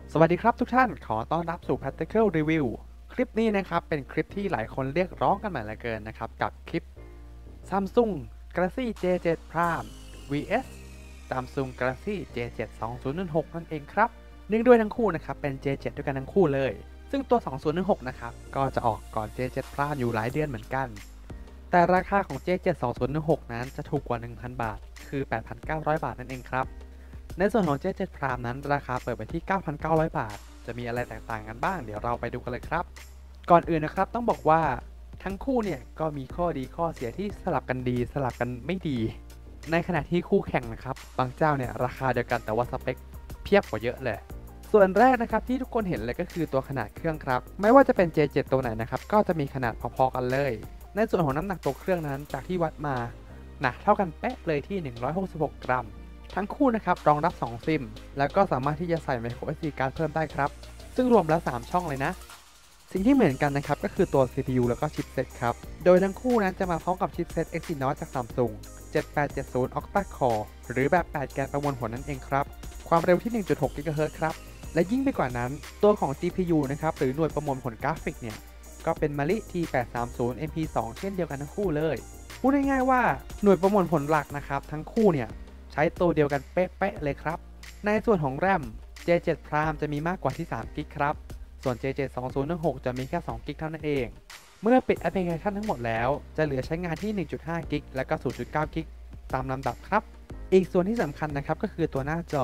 สวัสดีครับทุกท่านขอต้อนรับสู่ Practical Review คลิปนี้นะครับเป็นคลิปที่หลายคนเรียกร้องกันมาเหลือเกินนะครับกับคลิป Samsung Galaxy J7 Prime vs Samsung Galaxy J7 2016 นั่นเองครับเนื่องด้วยทั้งคู่นะครับเป็น J7 ด้วยกันทั้งคู่เลยซึ่งตัว 2016 นะครับก็จะออกก่อน J7 Prime อยู่หลายเดือนเหมือนกันแต่ราคาของ J7 2016 นั้นจะถูกกว่า 1,000 บาทคือ 8,900 บาทนั่นเองครับในส่วนของ J7 Prime นั้นราคาเปิดไปที่ 9,900 บาทจะมีอะไรแตกต่างกันบ้างเดี๋ยวเราไปดูกันเลยครับก่อนอื่นนะครับต้องบอกว่าทั้งคู่เนี่ยก็มีข้อดีข้อเสียที่สลับกันดีสลับกันไม่ดีในขณะที่คู่แข่งนะครับบางเจ้าเนี่ยราคาเดียวกันแต่ว่าสเปคเพียบกว่าเยอะเลยส่วนแรกนะครับที่ทุกคนเห็นเลยก็คือตัวขนาดเครื่องครับไม่ว่าจะเป็น J7 ตัวไหนนะครับก็จะมีขนาดพอๆกันเลยในส่วนของน้ำหนักตัวเครื่องนั้นจากที่วัดมาหนักเท่ากันเป๊ะเลยที่166 กรัมทั้งคู่นะครับรองรับ2ซิมแล้วก็สามารถที่จะใส่ microSD card เพิ่มได้ครับซึ่งรวมแล้ว3ช่องเลยนะสิ่งที่เหมือนกันนะครับก็คือตัว CPU แล้วก็ชิปเซ็ตครับโดยทั้งคู่นั้นจะมาพร้อมกับชิปเซ็ต Exynos จาก Samsung 7870 Octa Core หรือแบบ8แกนประมวลผลนั่นเองครับความเร็วที่ 1.6 GHz ครับและยิ่งไปกว่านั้นตัวของ GPU นะครับหรือหน่วยประมวลผลกราฟิกเนี่ยก็เป็น Mali T830 MP2 เช่นเดียวกันทั้งคู่เลยพูดง่ายๆว่าหน่วยประมวลผลหลักนะครับทั้งคู่เนี่ยใช้ตัวเดียวกันเป๊ะๆเลยครับในส่วนของ RAM J7 Prime จะมีมากกว่าที่3 GB ครับส่วน J7 2016 จะมีแค่2 GB เท่านั้นเองเมื่อปิดแอปพลิเคชันทั้งหมดแล้วจะเหลือใช้งานที่ 1.5 GB และก็ 0.9 GB ตามลำดับครับอีกส่วนที่สำคัญนะครับก็คือตัวหน้าจอ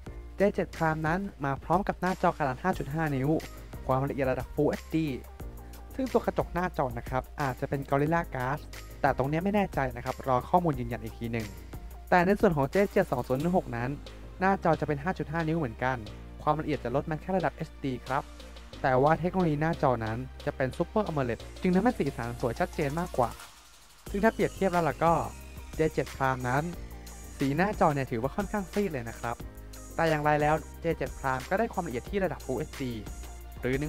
J7 Prime นั้นมาพร้อมกับหน้าจอขนาด 5.5 นิ้วความละเอียดระดับ Full HD ซึ่งตัวกระจกหน้าจอนะครับอาจจะเป็น Gorilla Glass แต่ตรงนี้ไม่แน่ใจนะครับรอข้อมูลยืนยันอีกทีหนึ่งแต่ในส่วนของ J7 2016 นั้นหน้าจอจะเป็น 5.5 นิ้วเหมือนกันความละเอียดจะลดมาแค่ระดับ HD ครับแต่ว่าเทคโนโลยีหน้าจอนั้นจะเป็น Super AMOLED จึงทำให้สีสันสวยชัดเจนมากกว่าซึ่งถ้าเปรียบเทียบแล้วล่ะก็ J7 Prime นั้นสีหน้าจอเนี่ยถือว่าค่อนข้างซีดเลยนะครับแต่อย่างไรแล้ว J7 Prime ก็ได้ความละเอียดที่ระดับ Full HD หรือ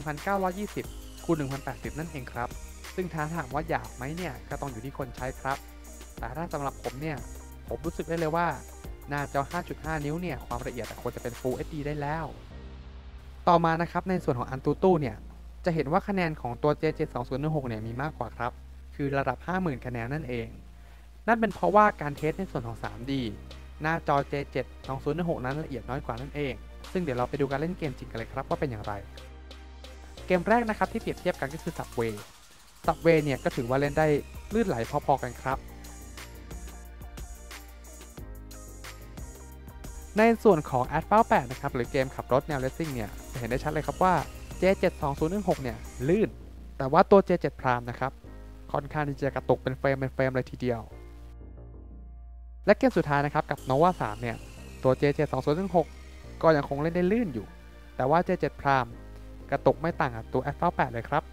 1920 คูณ 1080 นั่นเองครับซึ่งถ้าถามว่าหยาบไหมเนี่ยก็ต้องอยู่ที่คนใช้ครับแต่ถ้าสำหรับผมเนี่ยผมรู้สึกได้เลยว่าหน้าจอ 5.5 นิ้วเนี่ยความละเอียดควรจะเป็น Full HD ได้แล้วต่อมานะครับในส่วนของ AnTuTu เนี่ยจะเห็นว่าคะแนนของตัว J7 2016 เนี่ยมีมากกว่าครับคือระดับ 50,000 คะแนนนั่นเองนั่นเป็นเพราะว่าการเทสในส่วนของ 3D หน้าจอ J7 2016 นั้นละเอียดน้อยกว่านั่นเองซึ่งเดี๋ยวเราไปดูการเล่นเกมจริงกันเลยครับว่าเป็นอย่างไรเกมแรกนะครับที่เปรียบเทียบกันก็คือ Subway เนี่ยก็ถือว่าเล่นได้ลื่นไหลพอๆกันครับในส่วนของ Asphalt 8 นะครับหรือเกมขับรถแนว Racing เนี่ยจะเห็นได้ชัดเลยครับว่า J7 2016 เนี่ยลื่นแต่ว่าตัว J7 Prime นะครับค่อนข้างที่จะกระตุกเป็นเฟรมเลยทีเดียวและเกมสุดท้ายนะครับกับ Nova 3 เนี่ยตัว J7 2016 ก็ยังคงเล่นได้ลื่นอยู่แต่ว่า J7 Prime กระตุกไม่ต่างกับตัว Asphalt 8 เลยครับ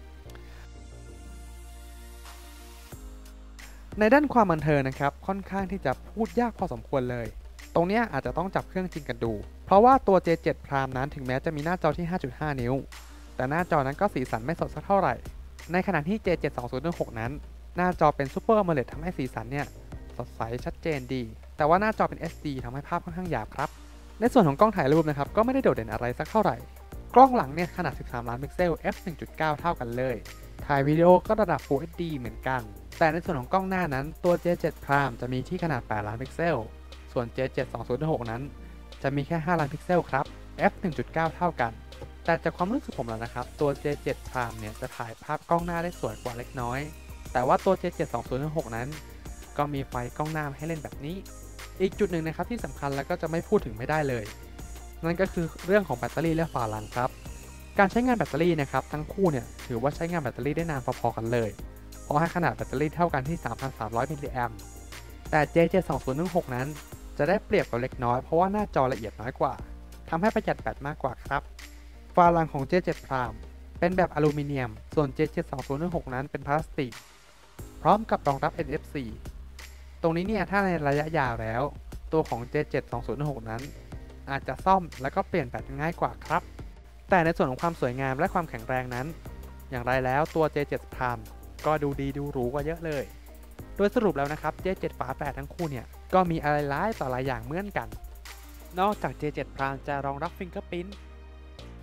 ในด้านความบันเทิงนะครับค่อนข้างที่จะพูดยากพอสมควรเลยตรงนี้อาจจะต้องจับเครื่องจริงกันดูเพราะว่าตัว J7 Prime นั้นถึงแม้จะมีหน้าจอที่ 5.5 นิ้วแต่หน้าจอนั้นก็สีสันไม่สดสักเท่าไหร่ในขณะที่ J7 2016 นั้นหน้าจอเป็น Super AMOLED ทำให้สีสันเนี่ยสดใสชัดเจนดีแต่ว่าหน้าจอเป็น SD ทำให้ภาพค่อนข้างหยาบครับในส่วนของกล้องถ่ายรูปนะครับก็ไม่ได้โดดเด่นอะไรสักเท่าไหร่กล้องหลังเนี่ยขนาด 13 ล้านพิกเซล f 1.9 เท่ากันเลยถ่ายวิดีโอก็ระดับ Full HD เหมือนกันแต่ในส่วนของกล้องหน้านั้นตัว J7 Prime จะมีที่ขนาด 8 ล้านพิกเซลส่วน J7 2016 นั้นจะมีแค่ 5 ล้านพิกเซลครับ f 1.9 เท่ากันแต่จากความรู้สึกผมแล้วนะครับตัว J7 Prime เนี่ยจะถ่ายภาพกล้องหน้าได้สวยกว่าเล็กน้อยแต่ว่าตัว J7 2016 นั้นก็มีไฟกล้องหน้าให้เล่นแบบนี้อีกจุดหนึ่งนะครับที่สำคัญแล้วก็จะไม่พูดถึงไม่ได้เลยนั่นก็คือเรื่องของแบตเตอรี่และฝาหลังครับการใช้งานแบตเตอรี่นะครับทั้งคู่เนี่ยถือว่าใช้งานแบตเตอรี่ได้นานพอๆกันเลยเพราะให้ขนาดแบตเตอรี่เท่ากันที่ 3,300 มิลลิแอมป์แต่ J7 2016 นั้นจะได้เปรียบกับเล็กน้อยเพราะว่าหน้าจอละเอียดน้อยกว่าทำให้ประหยัดแบตมากกว่าครับฝาหลังของ J7 Prime เป็นแบบอลูมิเนียมส่วน J7 2016 นั้นเป็นพลาสติกพร้อมกับรองรับ NFC ตรงนี้เนี่ยถ้าในระยะยาวแล้วตัวของ J7 2016 นั้นอาจจะซ่อมแล้วก็เปลี่ยนแบตง่ายกว่าครับแต่ในส่วนของความสวยงามและความแข็งแรงนั้นอย่างไรแล้วตัว J7 Prime ก็ดูดีดูหรูกว่าเยอะเลยโดยสรุปแล้วนะครับ J7 ฝาแฝดทั้งคู่เนี่ยก็มีอะไรหลายต่อหลายอย่างเหมือนกันนอกจาก J7 Prime จะรองรับ Fingerprint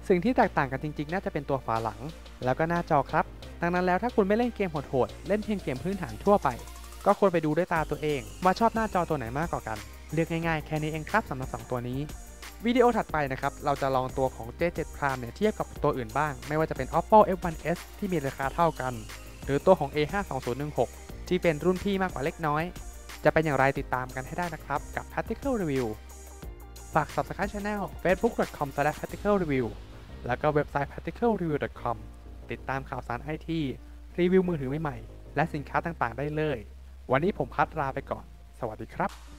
สิ่งที่แตกต่างกันจริงๆน่าจะเป็นตัวฝาหลังแล้วก็หน้าจอครับดังนั้นแล้วถ้าคุณไม่เล่นเกมโหดๆเล่นเพียงเกมพื้นฐานทั่วไปก็ควรไปดูด้วยตาตัวเองว่าชอบหน้าจอตัวไหนมากกว่ากันเลือกง่ายๆแค่นี้เองครับสำหรับ2ตัวนี้วิดีโอถัดไปนะครับเราจะลองตัวของ J7 Prime เนี่ยเทียบกับตัวอื่นบ้างไม่ว่าจะเป็น Oppo F1s ที่มีราคาเท่ากันหรือตัวของ A52016 ที่เป็นรุ่นพี่มากกว่าเล็กน้อยจะเป็นอย่างไรติดตามกันให้ได้นะครับกับ Practical Review ฝาก Subscribe Channel facebook.com/practicalreview แล้วก็เว็บไซต์ practicalreview.com ติดตามข่าวสาร IT รีวิวมือถือใหม่ๆและสินค้าต่างๆได้เลยวันนี้ผมพัดลาไปก่อนสวัสดีครับ